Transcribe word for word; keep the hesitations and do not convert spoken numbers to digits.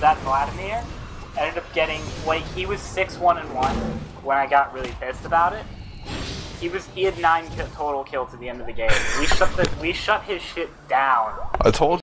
that Vladimir ended up getting, like, he was six one and one when I got really pissed about it. He was he had nine total kills at the end of the game. We shut the we shut his shit down. I told